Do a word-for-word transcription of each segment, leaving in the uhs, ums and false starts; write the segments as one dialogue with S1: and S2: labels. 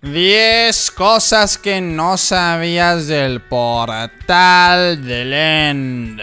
S1: diez cosas que no sabías del portal del End.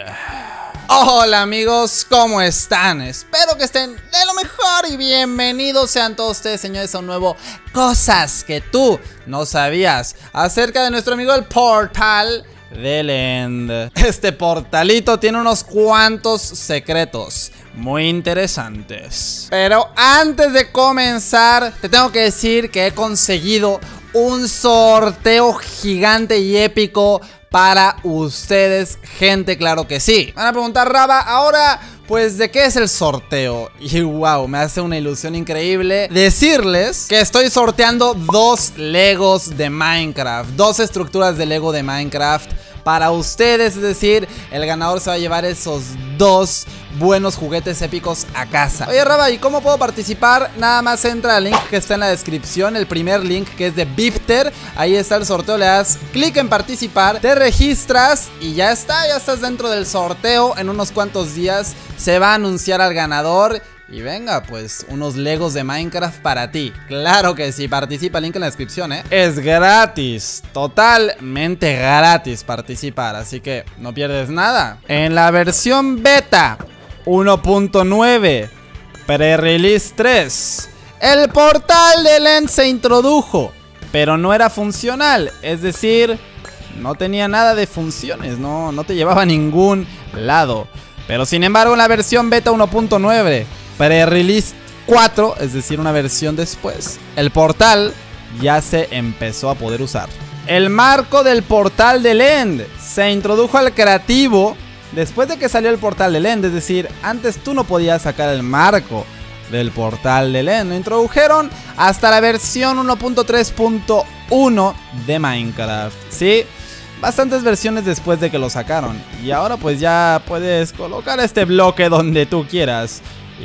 S1: Hola amigos, ¿cómo están? Espero que estén de lo mejor y bienvenidos sean todos ustedes, señores, a un nuevo Cosas que tú no sabías acerca de nuestro amigo el portal del End. Este portalito tiene unos cuantos secretos muy interesantes. Pero antes de comenzar, te tengo que decir que he conseguido un sorteo gigante y épico para ustedes, gente, claro que sí. Van a preguntar, Raba, ahora, pues, ¿de qué es el sorteo? Y wow, me hace una ilusión increíble decirles que estoy sorteando dos Legos de Minecraft, dos estructuras de Lego de Minecraft para ustedes, es decir, el ganador se va a llevar esos dos buenos juguetes épicos a casa. Oye, Raba, ¿y cómo puedo participar? Nada más entra al link que está en la descripción, el primer link, que es de Bipter. Ahí está el sorteo, le das clic en participar, te registras y ya está, ya estás dentro del sorteo. En unos cuantos días se va a anunciar al ganador. Y venga, pues, unos Legos de Minecraft para ti. Claro que sí, participa, link en la descripción, ¿eh? Es gratis, totalmente gratis participar, así que no pierdes nada. En la versión beta uno punto nueve, pre-release tres, el portal del End se introdujo, pero no era funcional, es decir, no tenía nada de funciones, no, no te llevaba a ningún lado. Pero sin embargo, en la versión beta uno punto nueve, pre-release cuatro, es decir, una versión después, el portal ya se empezó a poder usar. El marco del portal del End se introdujo al creativo después de que salió el portal del End, es decir, antes tú no podías sacar el marco del portal del End. Lo introdujeron hasta la versión uno punto tres punto uno de Minecraft, ¿sí? Bastantes versiones después de que lo sacaron. Y ahora pues ya puedes colocar este bloque donde tú quieras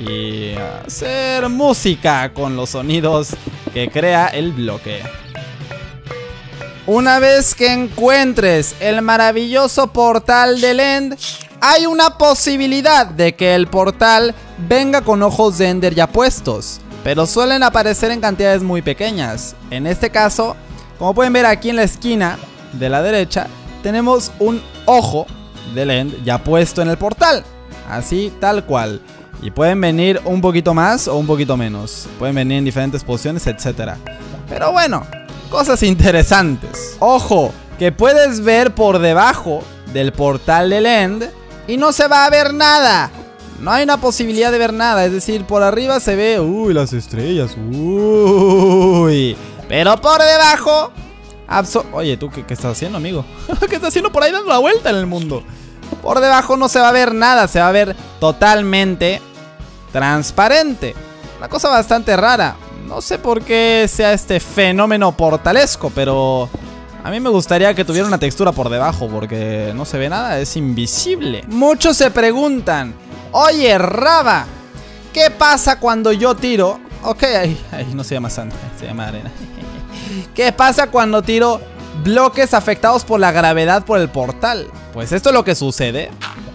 S1: y hacer música con los sonidos que crea el bloque. Una vez que encuentres el maravilloso portal del End, hay una posibilidad de que el portal venga con ojos de Ender ya puestos, pero suelen aparecer en cantidades muy pequeñas. En este caso, como pueden ver aquí en la esquina de la derecha, tenemos un ojo del End ya puesto en el portal, así tal cual. Y pueden venir un poquito más o un poquito menos, pueden venir en diferentes posiciones, etcétera. Pero bueno, cosas interesantes. Ojo, que puedes ver por debajo del portal del End y no se va a ver nada. No hay una posibilidad de ver nada, es decir, por arriba se ve, uy, las estrellas, uy. Pero por debajo, oye, ¿tú qué, qué estás haciendo, amigo? ¿Qué estás haciendo por ahí dando la vuelta en el mundo? Por debajo no se va a ver nada, se va a ver totalmente transparente. Una cosa bastante rara. No sé por qué sea este fenómeno portalesco, pero a mí me gustaría que tuviera una textura por debajo, porque no se ve nada, es invisible. Muchos se preguntan, oye, Raba, ¿qué pasa cuando yo tiro? Ok, ahí, ahí no se llama sand, se llama arena. ¿Qué pasa cuando tiro bloques afectados por la gravedad por el portal? Pues esto es lo que sucede.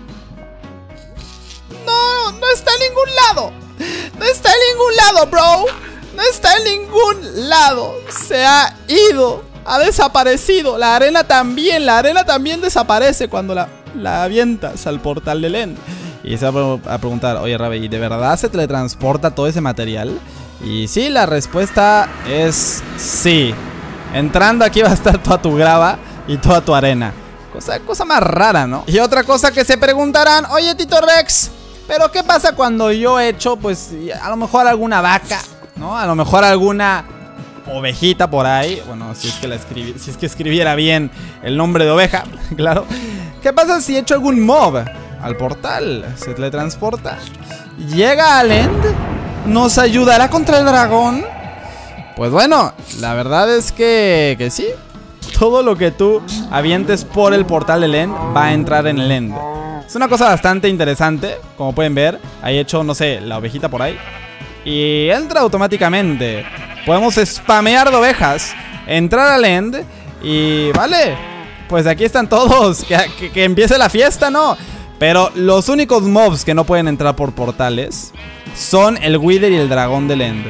S1: No, no está en ningún lado. No está en ningún lado, bro. No está en ningún lado. Se ha ido. Ha desaparecido. La arena también. La arena también desaparece cuando la, la avientas al portal del End. Y se va a preguntar, oye, Rabe, ¿y de verdad se teletransporta todo ese material? Y sí, la respuesta es sí. Entrando aquí va a estar toda tu grava y toda tu arena. Cosa, cosa más rara, ¿no? Y otra cosa que se preguntarán, oye, Tito Rex, ¿pero qué pasa cuando yo echo, pues, a lo mejor alguna vaca, ¿no? A lo mejor alguna ovejita por ahí. Bueno, si es que la escribí, si es que escribiera bien el nombre de oveja, claro. ¿Qué pasa si echo algún mob al portal? ¿Se teletransporta? ¿Llega al End? ¿Nos ayudará contra el dragón? Pues bueno, la verdad es que, que sí. Todo lo que tú avientes por el portal del End va a entrar en el End. Es una cosa bastante interesante. Como pueden ver, ahí he hecho, no sé, la ovejita por ahí y entra automáticamente. Podemos spamear de ovejas, entrar al End y vale, pues aquí están todos. Que, que, que empiece la fiesta, ¿no? Pero los únicos mobs que no pueden entrar por portales son el Wither y el dragón del End.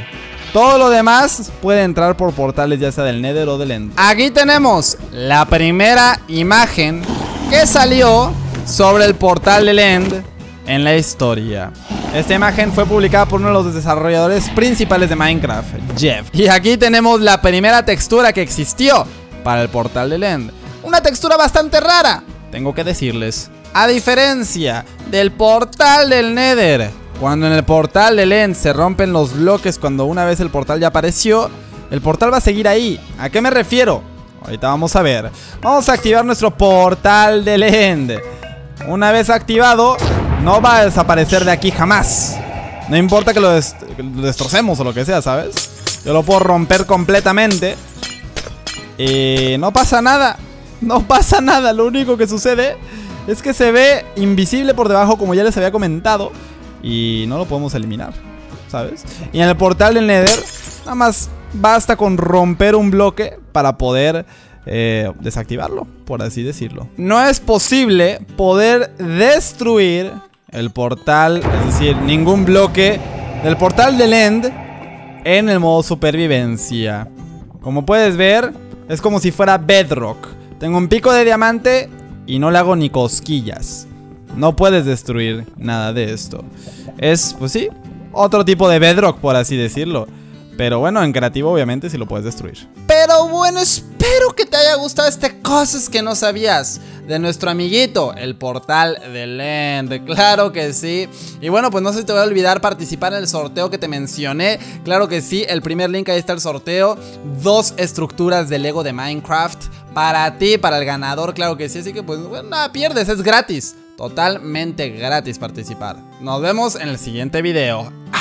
S1: Todo lo demás puede entrar por portales ya sea del Nether o del End. Aquí tenemos la primera imagen que salió sobre el portal del End en la historia. Esta imagen fue publicada por uno de los desarrolladores principales de Minecraft, Jeff. Y aquí tenemos la primera textura que existió para el portal del End. Una textura bastante rara, tengo que decirles. A diferencia del portal del Nether, cuando en el portal del End se rompen los bloques cuando una vez el portal ya apareció, el portal va a seguir ahí. ¿A qué me refiero? Ahorita vamos a ver. Vamos a activar nuestro portal del End. Una vez activado, no va a desaparecer de aquí jamás. No importa que lo, dest que lo destrocemos o lo que sea, ¿sabes? Yo lo puedo romper completamente y no pasa nada. No pasa nada. Lo único que sucede es que se ve invisible por debajo, como ya les había comentado, y no lo podemos eliminar, ¿sabes? Y en el portal del Nether nada más basta con romper un bloque para poder eh, desactivarlo, por así decirlo. No es posible poder destruir el portal, es decir, ningún bloque del portal del End en el modo supervivencia. Como puedes ver, es como si fuera Bedrock. Tengo un pico de diamante y no le hago ni cosquillas. No puedes destruir nada de esto. Es, pues sí, otro tipo de Bedrock, por así decirlo. Pero bueno, en creativo obviamente sí lo puedes destruir. Pero bueno, espero que te haya gustado este cosas que no sabías de nuestro amiguito, el portal del End. Claro que sí. Y bueno, pues no se te va a olvidar participar en el sorteo que te mencioné. Claro que sí, el primer link, ahí está el sorteo. Dos estructuras de Lego de Minecraft para ti, para el ganador, claro que sí. Así que pues bueno, nada pierdes, es gratis. Totalmente gratis participar. Nos vemos en el siguiente video.